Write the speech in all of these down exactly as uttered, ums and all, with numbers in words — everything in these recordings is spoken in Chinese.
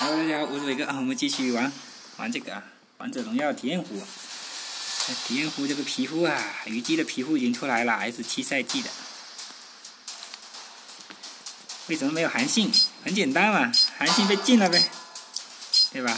Hello， 大家好，我是伟哥啊，我们继续玩玩这个啊，王者荣耀体验湖。体验湖这个皮肤啊，虞姬的皮肤已经出来了 ，S 七 赛季的。为什么没有韩信？很简单嘛，韩信被禁了呗，对吧？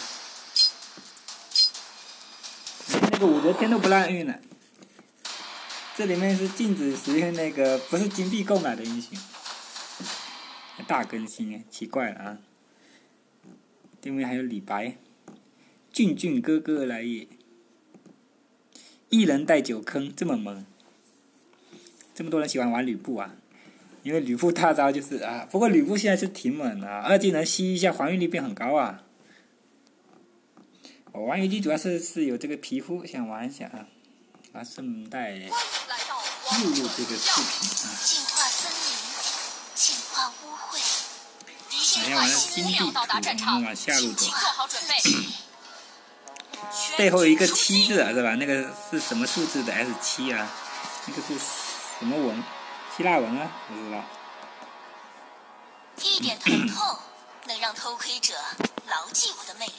那个武则天都不让用了。这里面是禁止使用那个不是金币购买的英雄。大更新啊，奇怪了啊！对面还有李白，俊俊哥哥来也，一人带九坑，这么猛，这么多人喜欢玩吕布啊！因为吕布大招就是啊，不过吕布现在是挺猛的啊，二技能吸一下还原率变很高啊。我玩虞姬主要是是有这个皮肤想玩一下啊，啊顺带录入这个视频啊。好像玩了新地图，我们往下路走。背后有一个七字是吧？那个是什么数字的 S 七 啊？那个是什么文？希腊文啊？不知道。 一点疼痛能让偷窥者牢记我的魅力。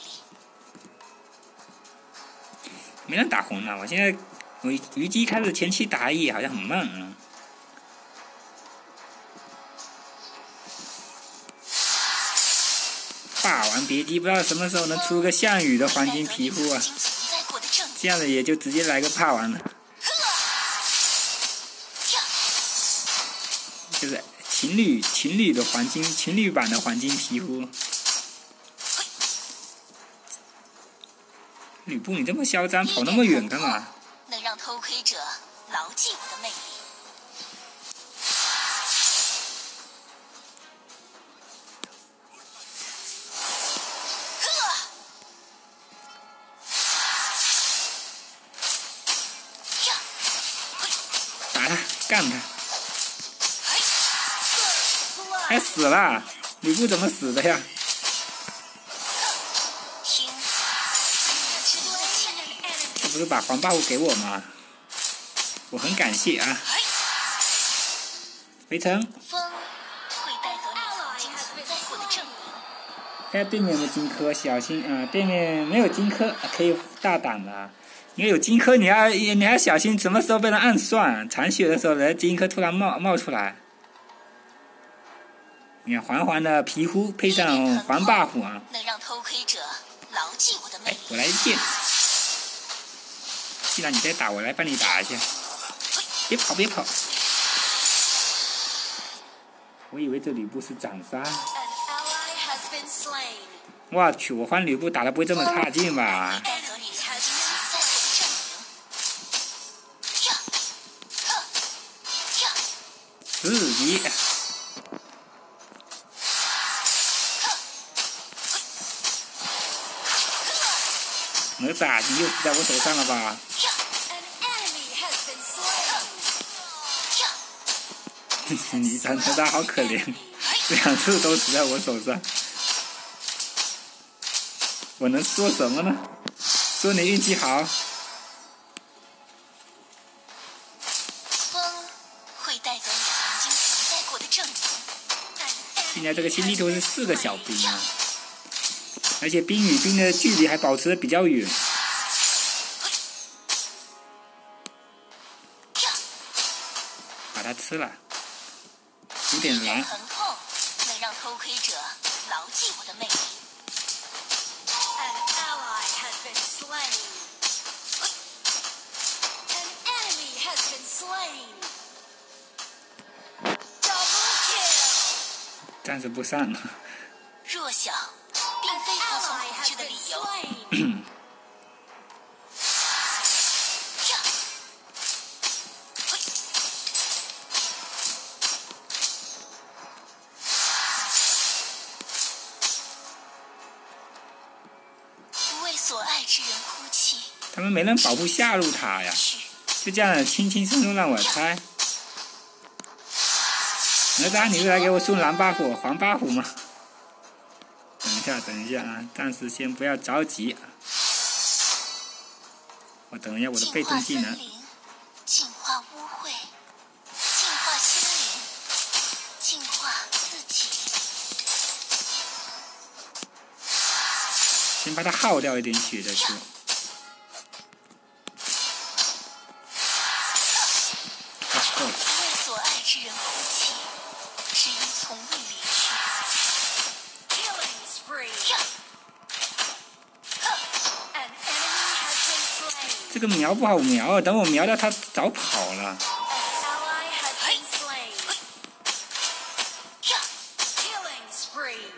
没人打红了，我现在我虞姬开始前期打野好像很慢啊。霸王别姬不知道什么时候能出个项羽的黄金皮肤啊，这样子也就直接来个霸王了，就是情侣情侣的黄金情侣版的黄金皮肤。吕布你这么嚣张，跑那么远干嘛？ 能让偷窥者牢记我的魅力。 打他，干他！还死了！吕布怎么死的呀？这不是把黄霸虎给我吗？我很感谢啊！围城。看下对面有没有荆轲，小心啊！对面没有荆轲，可以大胆的啊！因为有荆轲，你要你要小心，什么时候被人暗算？残血的时候，人荆轲突然冒冒出来。你看黄黄的皮肤配上黄霸虎啊！ 能让偷窥者牢记我的魅力。 哎，我来一剑。既然你在打，我来帮你打一下。别跑，别跑！我以为这吕布是斩杀。我去，我换吕布打的不会这么差劲吧？四级。哪吒，你又死在我手上了吧？你哪吒好可怜，两次都死在我手上。我能说什么呢？说你运气好。 风会带走你曾经存在过的证明。 现在这个新地图是四个小兵啊，而且兵与兵的距离还保持的比较远。把它吃了，有点蓝。 疼痛能让偷窥者牢记我的魅力。 暂时不上了。 弱小并非服从统治的理由。为所爱之人哭泣。 他们没人保护下路塔呀，就这样轻轻松松让我拆。哪吒，你是来给我送蓝霸虎、黄霸虎吗？等一下，等一下啊！暂时先不要着急。我等一下我的被动技能。 净化污秽，净化心灵，净化自己。 先把它耗掉一点血再说。够了。 为所爱之人哭泣，只因从未离去。Killing spree. An enemy has been slain. 这个瞄不好瞄啊！等我瞄到他早跑了。 An ally has been slain. Killing spree.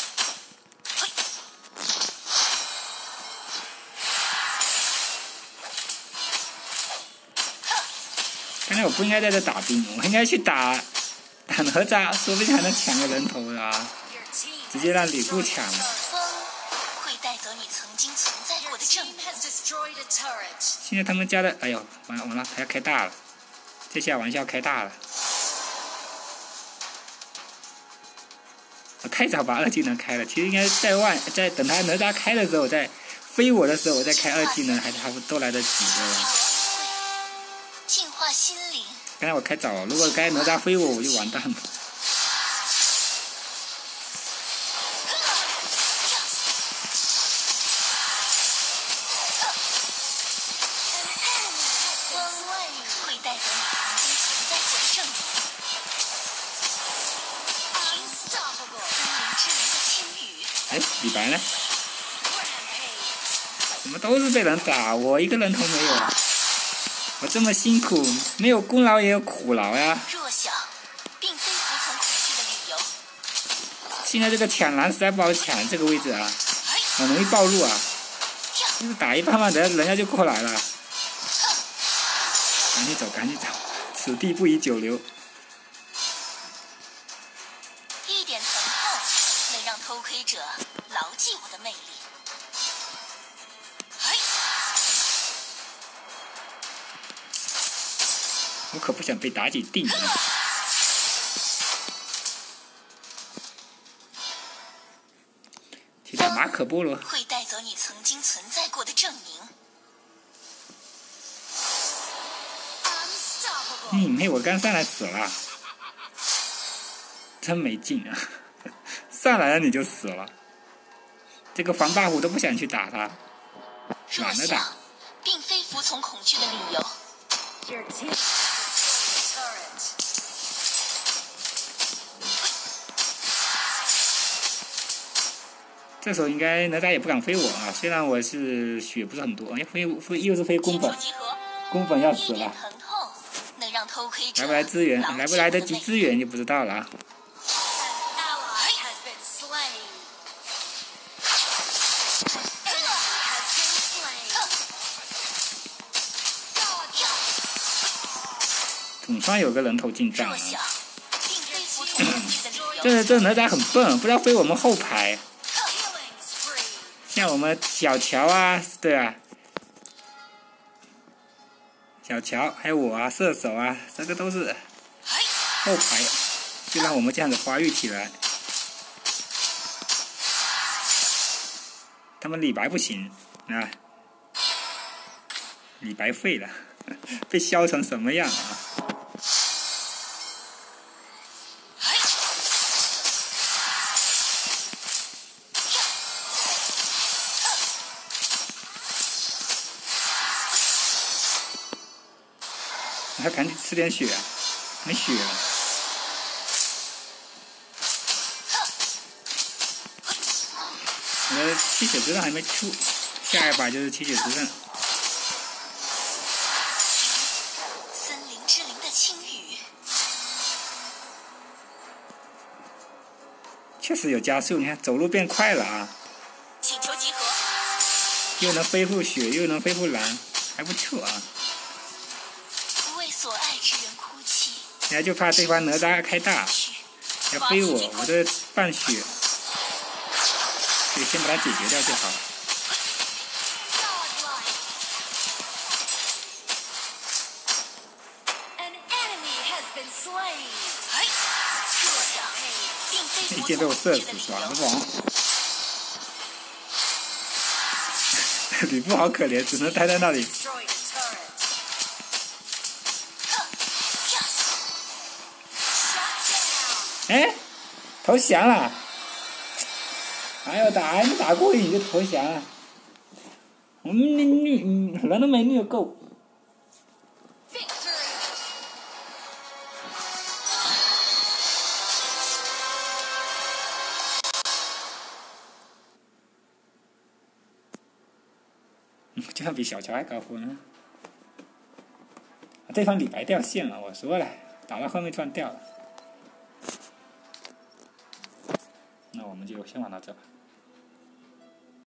刚才我不应该在这打兵，我应该去打打哪吒，说不定还能抢个人头啊！直接让吕布抢了。 风会带走你曾经存在过的证明。 现在他们家的，哎呦，完了完了，他要开大了，这下玩笑开大了。我太早把二技能开了，其实应该在万在等他哪吒开的时候，在飞我的时候，我再开二技能，还还都来得及的。 净化心灵。 刚才我开早了，如果该哪吒飞我，我就完蛋了。 会带走你曾经存在过的证明。森林之灵的轻语。 哎，李白呢？怎么都是被人打，我一个人头没有。我这么辛苦，没有功劳也有苦劳呀。 弱小，并非服从恐惧的理由。 现在这个抢蓝实在不好抢，这个位置啊，很容易暴露啊。就是打一半半，等下人家就过来了。赶紧走，赶紧走，此地不宜久留。 一点疼痛能让偷窥者牢记我的魅力。 我可不想被妲己定啊！去打马可波罗。 会带走你曾经存在过的证明。 你妹！我刚上来死了，真没劲啊！上来了你就死了，这个黄霸虎都不想去打他，懒得打。 并非服从恐惧的理由。 这时候应该哪吒也不敢飞我啊，虽然我是血不是很多，哎，飞飞又是飞宫本，宫本要死了，来不来支援，来不来得及支援就不知道了啊。总算有个人头进账了。这这哪吒很笨，不知道飞我们后排。像我们小乔啊，对啊，小乔还有我啊，射手啊，这个都是后排，就让我们这样子发育起来。他们李白不行啊，李白废了，被削成什么样啊？还赶紧吃点血啊，没血了。我的七血之刃还没出，下一把就是七血之刃。 森林之灵的轻语。 确实有加速，你看走路变快了啊！ 请求集合。 又能恢复血，又能恢复蓝，还不错啊。 所爱之人哭泣， 现在就怕对方哪吒开大，要飞我，我这半血，所以先把它解决掉就好。一箭被我射死，爽不爽？吕布好可怜，只能待在那里。哎，投降了！ 还要打，还没打过瘾就投降啊！我们虐，嗯，人都没虐够。这样比小乔还高分呢。对方李白掉线了，我说了，打到后面突然掉了。那我们就先玩到这吧。